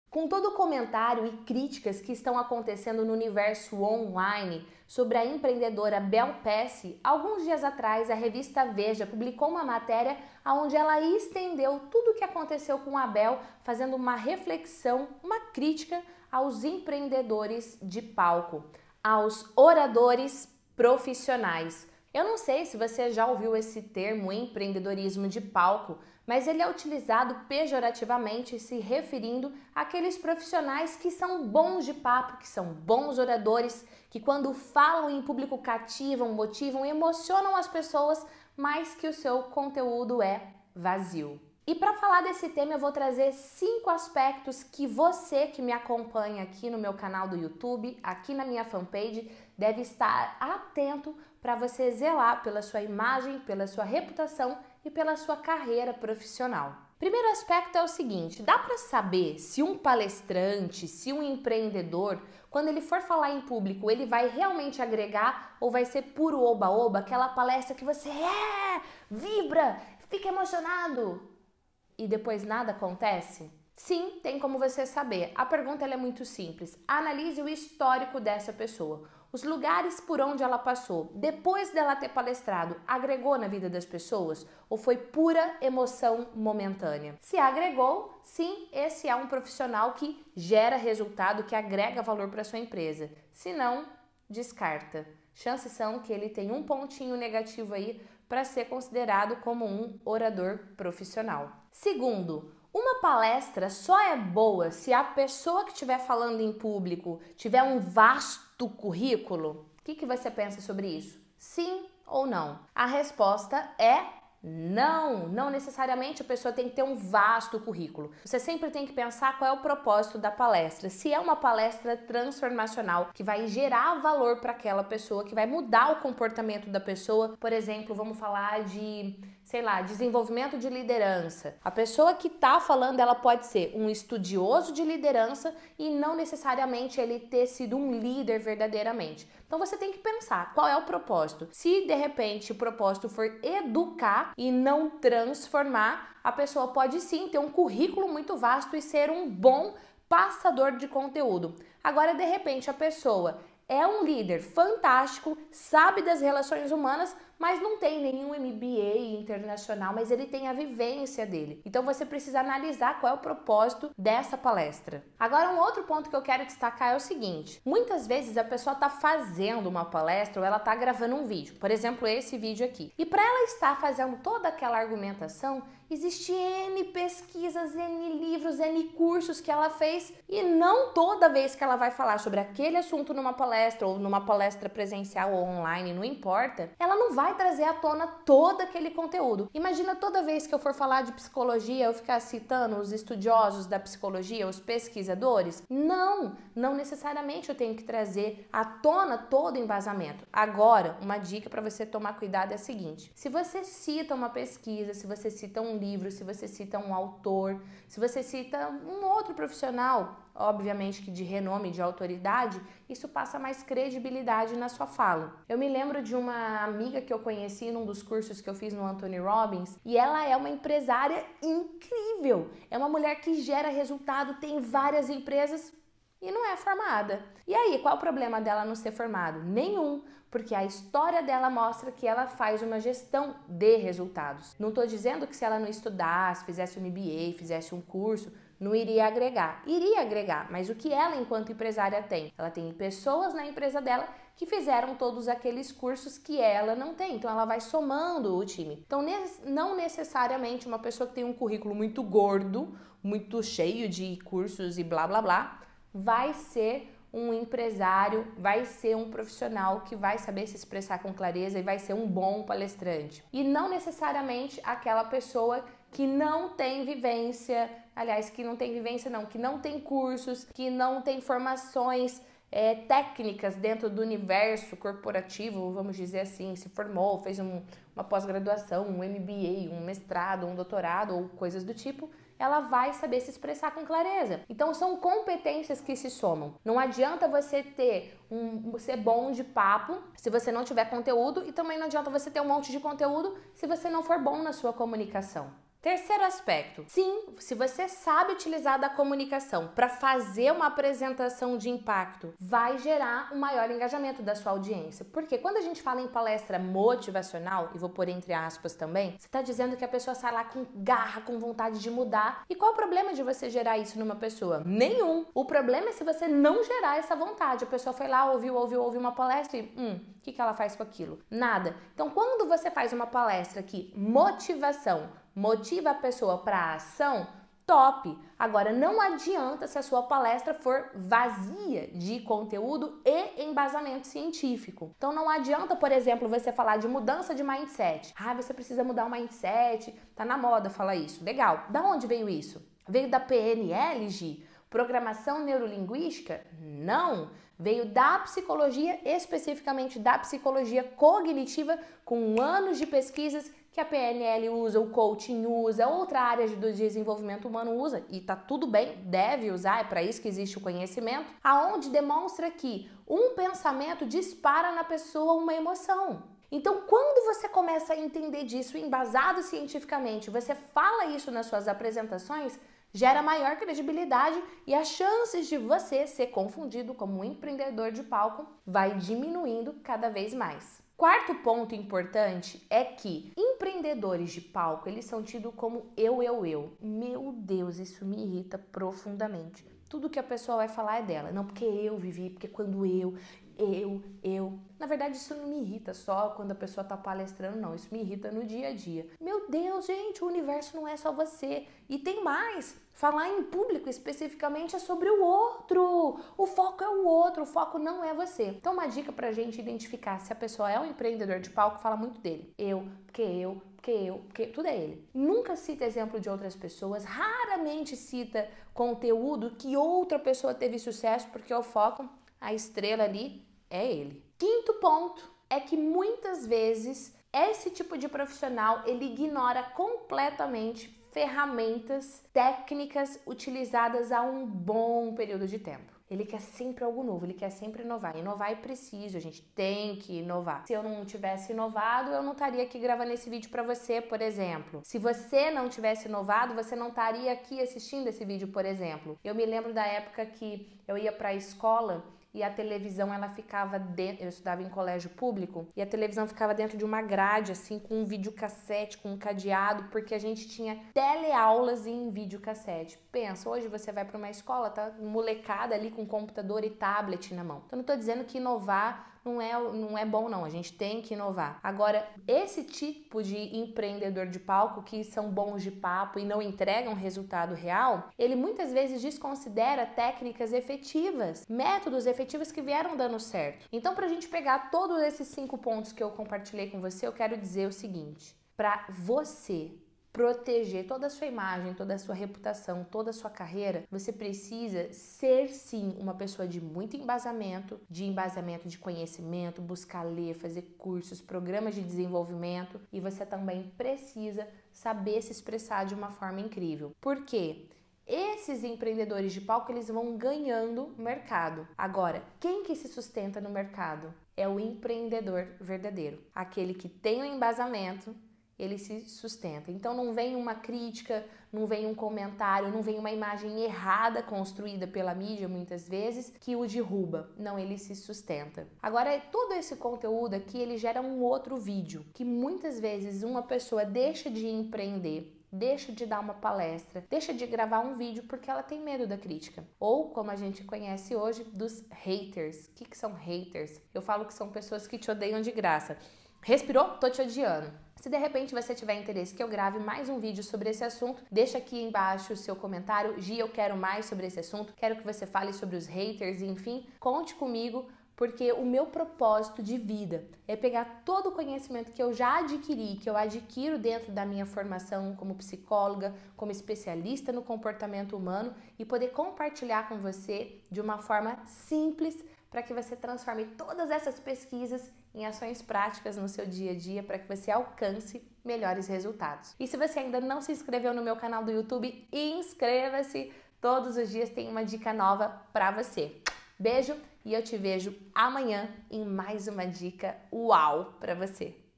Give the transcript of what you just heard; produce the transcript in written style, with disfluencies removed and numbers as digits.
Com todo o comentário e críticas que estão acontecendo no universo online sobre a empreendedora Bel Pesce, alguns dias atrás a revista Veja publicou uma matéria onde ela estendeu tudo o que aconteceu com a Bel, fazendo uma reflexão, uma crítica aos empreendedores de palco, aos oradores profissionais. Eu não sei se você já ouviu esse termo empreendedorismo de palco, mas ele é utilizado pejorativamente se referindo àqueles profissionais que são bons de papo, que são bons oradores, que quando falam em público cativam, motivam, emocionam as pessoas, mas que o seu conteúdo é vazio. E para falar desse tema eu vou trazer 5 aspectos que você que me acompanha aqui no meu canal do YouTube, aqui na minha fanpage, deve estar atento para você zelar pela sua imagem, pela sua reputação e pela sua carreira profissional. Primeiro aspecto é o seguinte, dá para saber se um palestrante, se um empreendedor, quando ele for falar em público, ele vai realmente agregar ou vai ser puro oba-oba, aquela palestra que você vibra, fica emocionado e depois nada acontece? Sim, tem como você saber. A pergunta é muito simples. Analise o histórico dessa pessoa. Os lugares por onde ela passou, depois dela ter palestrado, agregou na vida das pessoas ou foi pura emoção momentânea? Se agregou, sim, esse é um profissional que gera resultado, que agrega valor para sua empresa. Se não, descarta. Chances são que ele tem um pontinho negativo aí para ser considerado como um orador profissional. Segundo, uma palestra só é boa se a pessoa que estiver falando em público tiver um vasto currículo? O que você pensa sobre isso? Sim ou não? A resposta é não, não necessariamente a pessoa tem que ter um vasto currículo. Você sempre tem que pensar qual é o propósito da palestra. Se é uma palestra transformacional que vai gerar valor para aquela pessoa, que vai mudar o comportamento da pessoa, por exemplo, vamos falar de, sei lá, desenvolvimento de liderança. A pessoa que está falando, ela pode ser um estudioso de liderança e não necessariamente ele ter sido um líder verdadeiramente. Então você tem que pensar qual é o propósito. Se de repente o propósito for educar e não transformar, a pessoa pode sim ter um currículo muito vasto e ser um bom passador de conteúdo. Agora, de repente, a pessoa é um líder fantástico, sabe das relações humanas, mas não tem nenhum MBA internacional, mas ele tem a vivência dele. Então você precisa analisar qual é o propósito dessa palestra. Agora, um outro ponto que eu quero destacar é o seguinte: muitas vezes a pessoa está fazendo uma palestra ou ela está gravando um vídeo, por exemplo, esse vídeo aqui. E para ela estar fazendo toda aquela argumentação, existe N pesquisas, N livros, N cursos que ela fez e não toda vez que ela vai falar sobre aquele assunto numa palestra ou numa palestra presencial ou online, não importa, ela não vai trazer à tona todo aquele conteúdo. Imagina toda vez que eu for falar de psicologia, eu ficar citando os estudiosos da psicologia, os pesquisadores? Não, não necessariamente eu tenho que trazer à tona todo o embasamento. Agora, uma dica para você tomar cuidado é a seguinte: se você cita uma pesquisa, se você cita um livro, se você cita um autor, se você cita um outro profissional, obviamente que de renome, de autoridade, isso passa mais credibilidade na sua fala. Eu me lembro de uma amiga que eu conheci num dos cursos que eu fiz no Anthony Robbins e ela é uma empresária incrível. É uma mulher que gera resultado, tem várias empresas e não é formada. E aí, qual é o problema dela não ser formada? Nenhum, porque a história dela mostra que ela faz uma gestão de resultados. Não estou dizendo que se ela não estudasse, fizesse um MBA, fizesse um curso, não iria agregar. Iria agregar, mas o que ela, enquanto empresária, tem? Ela tem pessoas na empresa dela que fizeram todos aqueles cursos que ela não tem. Então, ela vai somando o time. Então, não necessariamente uma pessoa que tem um currículo muito gordo, muito cheio de cursos e blá, blá, blá, vai ser um empresário, vai ser um profissional que vai saber se expressar com clareza e vai ser um bom palestrante. E não necessariamente aquela pessoa que não tem vivência, aliás, que não tem vivência não, que não tem cursos, que não tem formações técnicas dentro do universo corporativo, vamos dizer assim, se formou, fez uma pós-graduação, um MBA, um mestrado, um doutorado ou coisas do tipo, ela vai saber se expressar com clareza. Então são competências que se somam. Não adianta você ser bom de papo se você não tiver conteúdo e também não adianta você ter um monte de conteúdo se você não for bom na sua comunicação. Terceiro aspecto, sim, se você sabe utilizar da comunicação para fazer uma apresentação de impacto, vai gerar um maior engajamento da sua audiência. Porque quando a gente fala em palestra motivacional, e vou pôr entre aspas também, você está dizendo que a pessoa sai lá com garra, com vontade de mudar. E qual é o problema de você gerar isso numa pessoa? Nenhum. O problema é se você não gerar essa vontade. A pessoa foi lá, ouviu uma palestra e, o que ela faz com aquilo? Nada. Então, quando você faz uma palestra que motivação motiva a pessoa para a ação, top! Agora, não adianta se a sua palestra for vazia de conteúdo e embasamento científico. Então, não adianta, por exemplo, você falar de mudança de mindset. Você precisa mudar o mindset, tá na moda falar isso. Legal. Da onde veio isso? Veio da PNL, Gi? Programação neurolinguística? Não. Veio da psicologia, especificamente da psicologia cognitiva, com anos de pesquisas que a PNL usa, o coaching usa, outra área do desenvolvimento humano usa, e tá tudo bem, deve usar, é para isso que existe o conhecimento, aonde demonstra que um pensamento dispara na pessoa uma emoção. Então, quando você começa a entender disso, embasado cientificamente, você fala isso nas suas apresentações, gera maior credibilidade e as chances de você ser confundido como um empreendedor de palco vai diminuindo cada vez mais. Quarto ponto importante é que empreendedores de palco, eles são tidos como eu. Meu Deus, isso me irrita profundamente. Tudo que a pessoa vai falar é dela. Não, porque eu vivi, porque quando eu. Na verdade, isso não me irrita só quando a pessoa tá palestrando, não. Isso me irrita no dia a dia. Meu Deus, gente, o universo não é só você. E tem mais. Falar em público especificamente é sobre o outro. O foco é o outro, o foco não é você. Então, uma dica pra gente identificar se a pessoa é um empreendedor de palco, fala muito dele. Porque tudo é ele. Nunca cita exemplo de outras pessoas, raramente cita conteúdo que outra pessoa teve sucesso, porque o foco, a estrela ali, é ele. Quinto ponto é que muitas vezes esse tipo de profissional, ele ignora completamente ferramentas, técnicas utilizadas há um bom período de tempo. Ele quer sempre algo novo, ele quer sempre inovar. Inovar é preciso, a gente tem que inovar. Se eu não tivesse inovado, eu não estaria aqui gravando esse vídeo para você, por exemplo. Se você não tivesse inovado, você não estaria aqui assistindo esse vídeo, por exemplo. Eu me lembro da época que eu ia para a escola e a televisão, ela ficava dentro, eu estudava em colégio público, e a televisão ficava dentro de uma grade, assim, com um videocassete, com um cadeado, porque a gente tinha teleaulas em videocassete. Pensa, hoje você vai para uma escola, tá molecada ali com computador e tablet na mão. Então, não tô dizendo que inovar não é bom, não. A gente tem que inovar. Agora, esse tipo de empreendedor de palco que são bons de papo e não entregam resultado real, ele muitas vezes desconsidera técnicas efetivas, métodos efetivos que vieram dando certo. Então, pra gente pegar todos esses 5 pontos que eu compartilhei com você, eu quero dizer o seguinte: para você proteger toda a sua imagem, toda a sua reputação, toda a sua carreira, você precisa ser sim uma pessoa de muito embasamento de conhecimento, buscar ler, fazer cursos, programas de desenvolvimento, e você também precisa saber se expressar de uma forma incrível. Por quê? Esses empreendedores de palco, eles vão ganhando mercado. Agora, quem que se sustenta no mercado? É o empreendedor verdadeiro, aquele que tem o embasamento, ele se sustenta. Então não vem uma crítica, não vem um comentário, não vem uma imagem errada construída pela mídia muitas vezes que o derruba. Não, ele se sustenta. Agora, todo esse conteúdo aqui, ele gera um outro vídeo, que muitas vezes uma pessoa deixa de empreender, deixa de dar uma palestra, deixa de gravar um vídeo porque ela tem medo da crítica. Ou, como a gente conhece hoje, dos haters. O que são haters? Eu falo que são pessoas que te odeiam de graça. Respirou? Tô te odiando. Se de repente você tiver interesse que eu grave mais um vídeo sobre esse assunto, deixa aqui embaixo o seu comentário. Gi, eu quero mais sobre esse assunto, quero que você fale sobre os haters, enfim, conte comigo, porque o meu propósito de vida é pegar todo o conhecimento que eu já adquiri, que eu adquiro dentro da minha formação como psicóloga, como especialista no comportamento humano, e poder compartilhar com você de uma forma simples, para que você transforme todas essas pesquisas em ações práticas no seu dia a dia, para que você alcance melhores resultados. E se você ainda não se inscreveu no meu canal do YouTube, inscreva-se! Todos os dias tem uma dica nova para você. Beijo e eu te vejo amanhã em mais uma dica uau para você!